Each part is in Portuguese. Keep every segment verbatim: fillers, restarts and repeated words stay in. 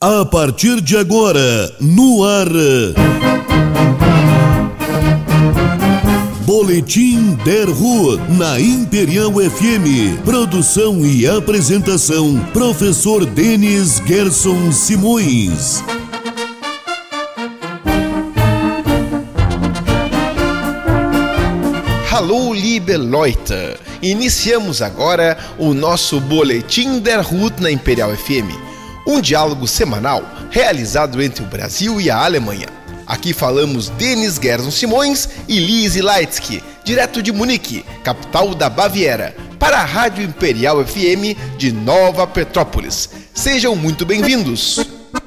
A partir de agora, no ar... Boletim der Rua, na Imperial F M. Produção e apresentação, professor Denis Gerson Simões. Hallo, liebe Leute! Iniciamos agora o nosso Boletim der Rua na Imperial F M. Um diálogo semanal realizado entre o Brasil e a Alemanha. Aqui falamos Denis Gerson Simões e Lise Leitzke, direto de Munique, capital da Baviera, para a Rádio Imperial F M de Nova Petrópolis. Sejam muito bem-vindos!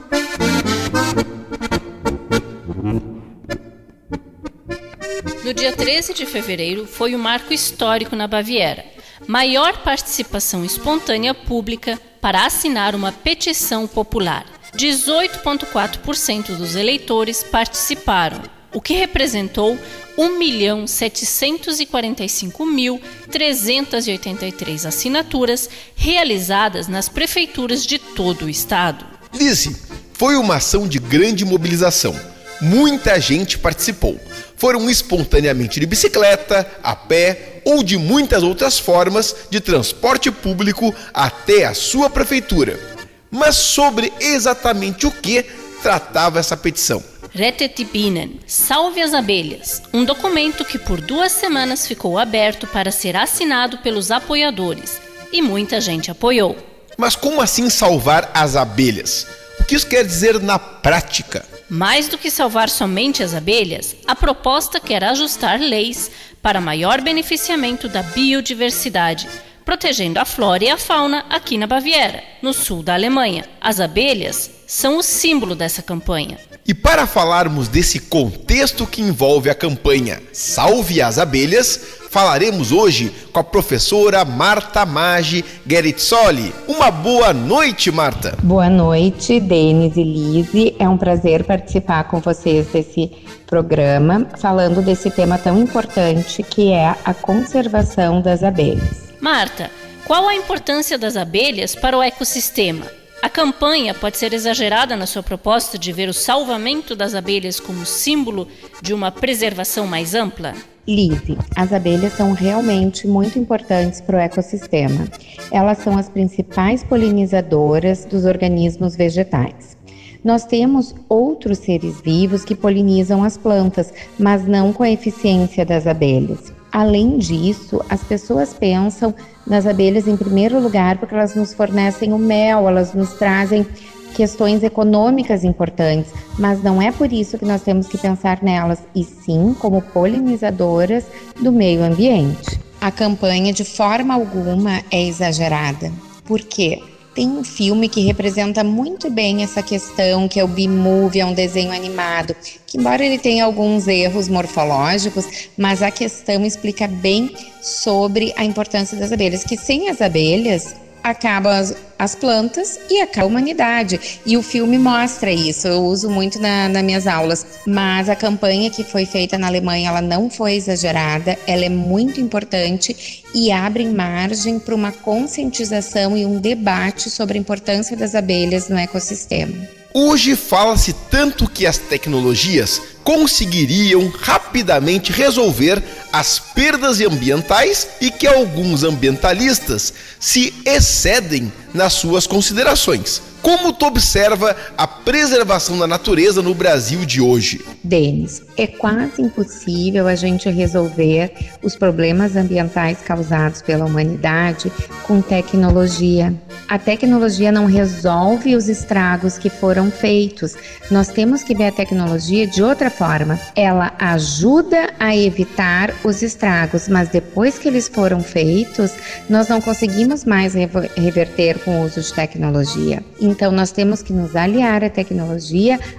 No dia treze de fevereiro foi um marco histórico na Baviera. Maior participação espontânea pública para assinar uma petição popular. dezoito vírgula quatro por cento dos eleitores participaram, o que representou um milhão setecentos e quarenta e cinco mil trezentas e oitenta e três assinaturas realizadas nas prefeituras de todo o estado. Lise, foi uma ação de grande mobilização. Muita gente participou. Foram espontaneamente de bicicleta, a pé ou de muitas outras formas de transporte público até a sua prefeitura. Mas sobre exatamente o que tratava essa petição? Rettet die Bienen, Salve as Abelhas, um documento que por duas semanas ficou aberto para ser assinado pelos apoiadores, e muita gente apoiou. Mas como assim salvar as abelhas? O que isso quer dizer na prática? Mais do que salvar somente as abelhas, a proposta quer ajustar leis para maior beneficiamento da biodiversidade, protegendo a flora e a fauna aqui na Baviera, no sul da Alemanha. As abelhas são o símbolo dessa campanha. E para falarmos desse contexto que envolve a campanha Salve as Abelhas, falaremos hoje com a professora Marta Maggi Guerizzoli. Uma boa noite, Marta. Boa noite, Denis e Lise. É um prazer participar com vocês desse programa, falando desse tema tão importante que é a conservação das abelhas. Marta, qual a importância das abelhas para o ecossistema? A campanha pode ser exagerada na sua proposta de ver o salvamento das abelhas como símbolo de uma preservação mais ampla? Lise, as abelhas são realmente muito importantes para o ecossistema. Elas são as principais polinizadoras dos organismos vegetais. Nós temos outros seres vivos que polinizam as plantas, mas não com a eficiência das abelhas. Além disso, as pessoas pensam nas abelhas em primeiro lugar porque elas nos fornecem o mel, elas nos trazem questões econômicas importantes, mas não é por isso que nós temos que pensar nelas, e sim como polinizadoras do meio ambiente. A campanha de forma alguma é exagerada. Por quê? Tem um filme que representa muito bem essa questão, que é o B-Movie, é um desenho animado, que embora ele tenha alguns erros morfológicos, mas a questão explica bem sobre a importância das abelhas, que sem as abelhas acabam as, as plantas e acaba a humanidade. E o filme mostra isso, eu uso muito na, nas minhas aulas. Mas a campanha que foi feita na Alemanha, ela não foi exagerada, ela é muito importante e abre margem para uma conscientização e um debate sobre a importância das abelhas no ecossistema. Hoje fala-se tanto que as tecnologias conseguiriam rapidamente resolver as perdas ambientais e que alguns ambientalistas se excedem nas suas considerações. Como tu observa a preservação da natureza no Brasil de hoje? Denis, é quase impossível a gente resolver os problemas ambientais causados pela humanidade com tecnologia. A tecnologia não resolve os estragos que foram feitos. Nós temos que ver a tecnologia de outra forma. Ela ajuda a evitar os estragos, mas depois que eles foram feitos, nós não conseguimos mais reverter com o uso de tecnologia. Então, nós temos que nos aliar à tecnologia,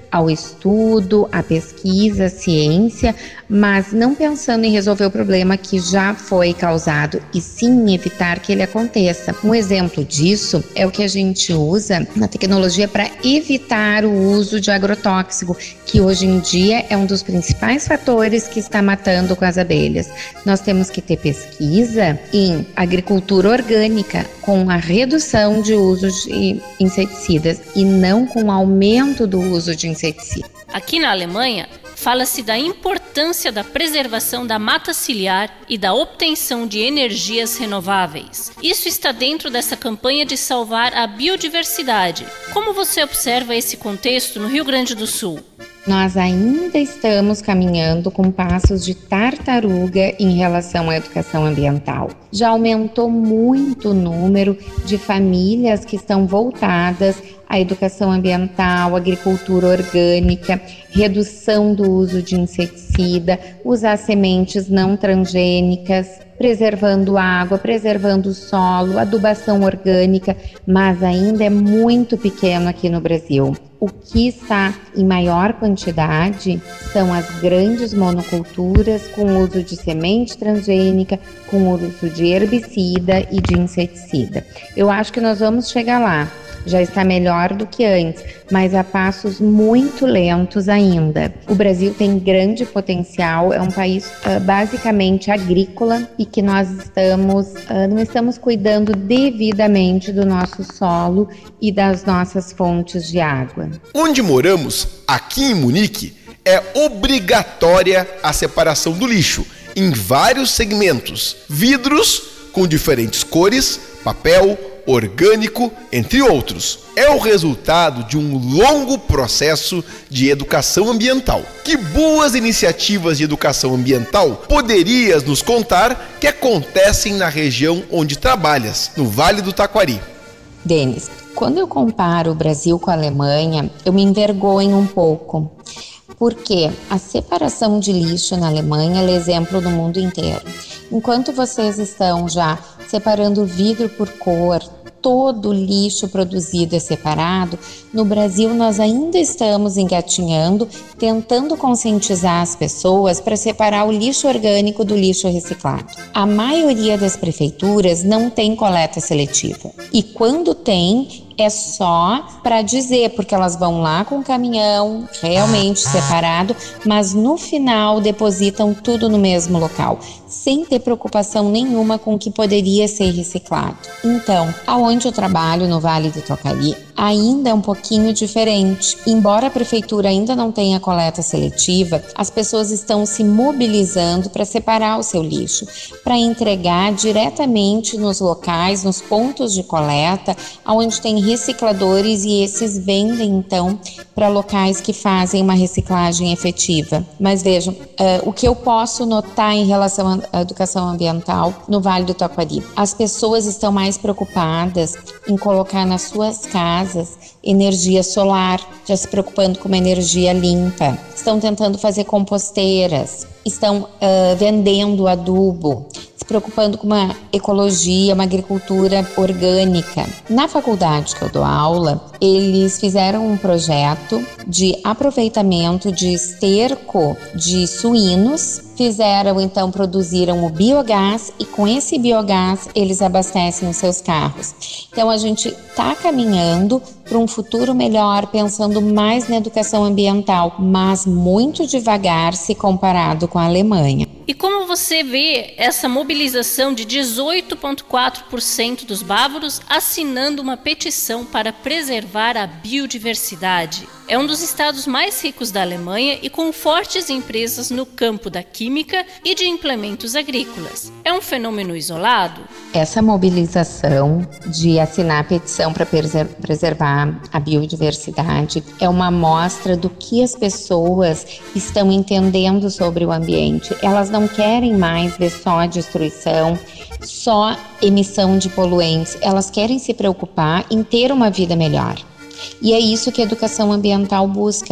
ao estudo, à pesquisa, à ciência, mas não pensando em resolver o problema que já foi causado e sim em evitar que ele aconteça. Um exemplo disso é o que a gente usa na tecnologia para evitar o uso de agrotóxico, que hoje em dia é um dos principais fatores que está matando com as abelhas. Nós temos que ter pesquisa em agricultura orgânica com a redução de uso de inseticidas e não com o aumento do uso de inseticidas. Aqui na Alemanha, fala-se da importância da preservação da mata ciliar e da obtenção de energias renováveis. Isso está dentro dessa campanha de salvar a biodiversidade. Como você observa esse contexto no Rio Grande do Sul? Nós ainda estamos caminhando com passos de tartaruga em relação à educação ambiental. Já aumentou muito o número de famílias que estão voltadas à educação ambiental, agricultura orgânica, redução do uso de inseticida, usar sementes não transgênicas, preservando água, preservando o solo, adubação orgânica, mas ainda é muito pequeno aqui no Brasil. O que está em maior quantidade são as grandes monoculturas com uso de semente transgênica, com uso de herbicida e de inseticida. Eu acho que nós vamos chegar lá. Já está melhor do que antes, mas a passos muito lentos ainda. O Brasil tem grande potencial, é um país uh, basicamente agrícola e que nós estamos, uh, não estamos cuidando devidamente do nosso solo e das nossas fontes de água. Onde moramos, aqui em Munique, é obrigatória a separação do lixo em vários segmentos. Vidros com diferentes cores, papel, orgânico, entre outros. É o resultado de um longo processo de educação ambiental. Que boas iniciativas de educação ambiental poderias nos contar que acontecem na região onde trabalhas, no Vale do Taquari? Denis, quando eu comparo o Brasil com a Alemanha, eu me envergonho um pouco. Porque a separação de lixo na Alemanha é exemplo no mundo inteiro. Enquanto vocês estão já separando vidro por cor, todo o lixo produzido é separado, no Brasil nós ainda estamos engatinhando, tentando conscientizar as pessoas para separar o lixo orgânico do lixo reciclado. A maioria das prefeituras não tem coleta seletiva. E quando tem, é só para dizer, porque elas vão lá com o caminhão realmente separado, mas no final depositam tudo no mesmo local, sem ter preocupação nenhuma com o que poderia ser reciclado. Então, aonde eu trabalho, no Vale do Taquari, ainda é um pouquinho diferente. Embora a prefeitura ainda não tenha coleta seletiva, as pessoas estão se mobilizando para separar o seu lixo, para entregar diretamente nos locais, nos pontos de coleta, onde tem recicladores, e esses vendem então para locais que fazem uma reciclagem efetiva. Mas vejam, uh, o que eu posso notar em relação à educação ambiental no Vale do Taquari: as pessoas estão mais preocupadas em colocar nas suas casas energia solar, já se preocupando com uma energia limpa, estão tentando fazer composteiras, estão uh, vendendo adubo, se preocupando com uma ecologia, uma agricultura orgânica. Na faculdade que eu dou aula, eles fizeram um projeto de aproveitamento de esterco de suínos, fizeram então, produziram o biogás e com esse biogás eles abastecem os seus carros. Então a gente está caminhando para um futuro melhor, pensando mais na educação ambiental, mas muito devagar se comparado com a Alemanha. E como você vê essa mobilização de dezoito vírgula quatro por cento dos bávaros assinando uma petição para preservar a biodiversidade? É um dos estados mais ricos da Alemanha e com fortes empresas no campo da química e de implementos agrícolas. É um fenômeno isolado? Essa mobilização de assinar a petição para preservar a biodiversidade é uma amostra do que as pessoas estão entendendo sobre o ambiente. Elas não querem mais ver só destruição, só emissão de poluentes. Elas querem se preocupar em ter uma vida melhor. E é isso que a educação ambiental busca.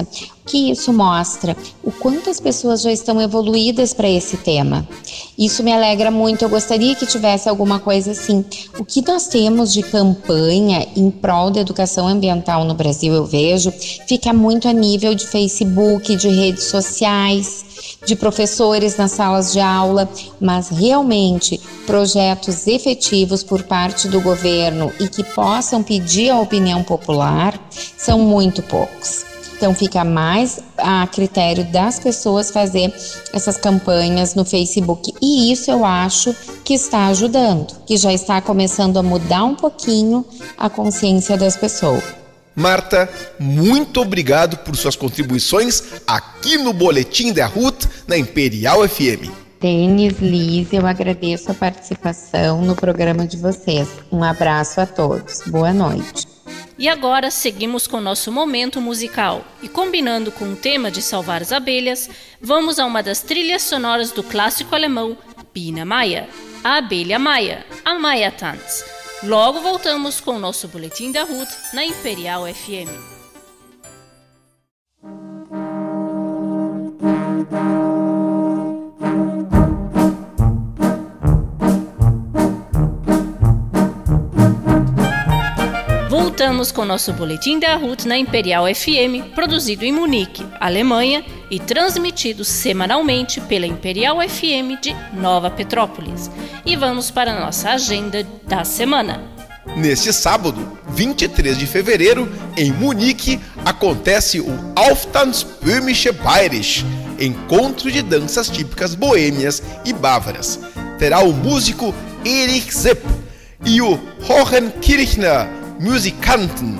que isso mostra o quanto as pessoas já estão evoluídas para esse tema. Isso me alegra muito, eu gostaria que tivesse alguma coisa assim. O que nós temos de campanha em prol da educação ambiental no Brasil, eu vejo, fica muito a nível de Facebook, de redes sociais, de professores nas salas de aula, mas realmente projetos efetivos por parte do governo e que possam pedir a opinião popular são muito poucos. Então fica mais a critério das pessoas fazer essas campanhas no Facebook, e isso eu acho que está ajudando, que já está começando a mudar um pouquinho a consciência das pessoas. Marta, muito obrigado por suas contribuições aqui no Boletim da Ruth, na Imperial F M. Denis, Liz, eu agradeço a participação no programa de vocês. Um abraço a todos. Boa noite. E agora seguimos com nosso momento musical. E combinando com o tema de salvar as abelhas, vamos a uma das trilhas sonoras do clássico alemão Biene Maya, a abelha Maia, a Maia Tanz. Logo voltamos com o nosso Boletim da Ruth na Imperial F M. Voltamos com o nosso Boletim da Ruth na Imperial F M, produzido em Munique, Alemanha, e transmitido semanalmente pela Imperial F M de Nova Petrópolis. E vamos para a nossa agenda da semana. Neste sábado, vinte e três de fevereiro, em Munique, acontece o Auftanzböhmische Bayerisch, encontro de danças típicas boêmias e bávaras. Terá o músico Erich Sepp e o Hohenkirchner Musikanten.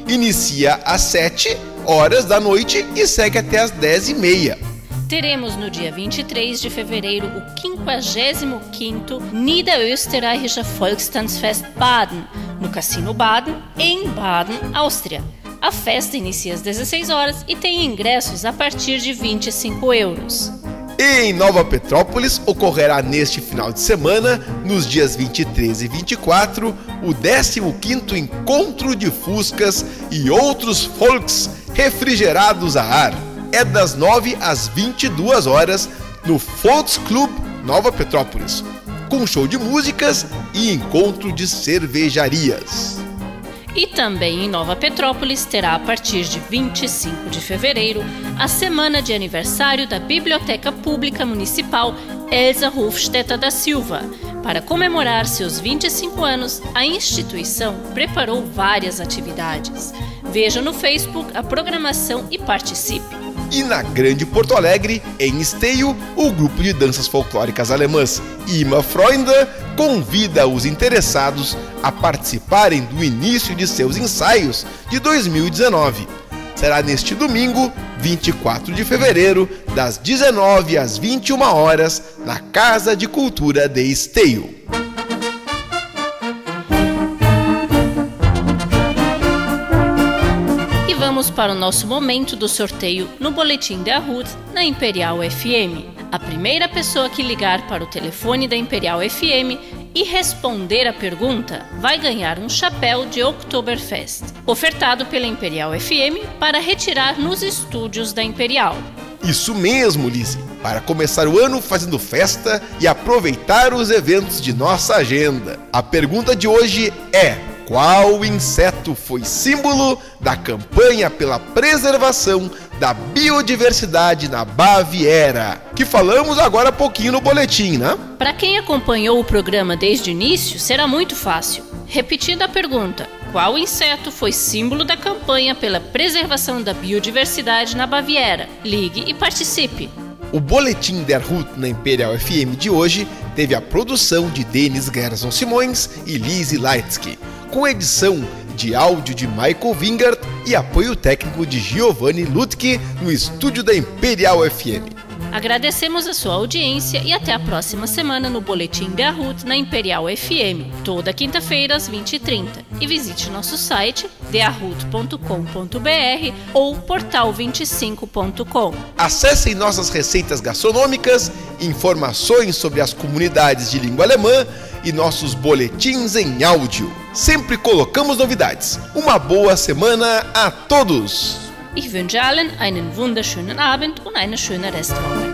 Inicia às sete horas da noite e segue até às dez e meia. Teremos no dia vinte e três de fevereiro o quinquagésimo quinto Niederösterreichische Volkstanzfest Baden, no Cassino Baden, em Baden, Áustria. A festa inicia às dezesseis horas e tem ingressos a partir de vinte e cinco euros. E em Nova Petrópolis ocorrerá neste final de semana, nos dias vinte e três e vinte e quatro, o décimo quinto Encontro de Fuscas e outros folks refrigerados a ar. É das nove às vinte e duas horas no Volksclub Nova Petrópolis, com show de músicas e encontro de cervejarias. E também em Nova Petrópolis terá a partir de vinte e cinco de fevereiro a semana de aniversário da Biblioteca Pública Municipal Elsa Hofstetter da Silva. Para comemorar seus vinte e cinco anos, a instituição preparou várias atividades. Veja no Facebook a programação e participe. E na Grande Porto Alegre, em Esteio, o grupo de danças folclóricas alemãs Ima Freunde convida os interessados a participarem do início de seus ensaios de dois mil e dezenove. Será neste domingo, vinte e quatro de fevereiro, das dezenove às vinte e uma horas, na Casa de Cultura de Esteio. Vamos para o nosso momento do sorteio no Boletim da Ruth na Imperial F M. A primeira pessoa que ligar para o telefone da Imperial F M e responder a pergunta vai ganhar um chapéu de Oktoberfest, ofertado pela Imperial F M para retirar nos estúdios da Imperial. Isso mesmo, Lizzie, para começar o ano fazendo festa e aproveitar os eventos de nossa agenda. A pergunta de hoje é: qual inseto foi símbolo da campanha pela preservação da biodiversidade na Baviera? Que falamos agora há pouquinho no boletim, né? Para quem acompanhou o programa desde o início, será muito fácil. Repetindo a pergunta: qual inseto foi símbolo da campanha pela preservação da biodiversidade na Baviera? Ligue e participe. O Boletim der Ruth na Imperial F M de hoje teve a produção de Denis Gerson Simões e Lizzie Leitzke, com edição de áudio de Michael Wingert e apoio técnico de Giovanni Lutke no estúdio da Imperial F M. Agradecemos a sua audiência e até a próxima semana no Boletim da Ruth na Imperial F M, toda quinta-feira às vinte e trinta. E visite nosso site d a ruth ponto com ponto b r ou portal vinte e cinco ponto com. Acessem nossas receitas gastronômicas, informações sobre as comunidades de língua alemã e nossos boletins em áudio. Sempre colocamos novidades. Uma boa semana a todos! Ich wünsche allen einen wunderschönen Abend und eine schöne Restwoche.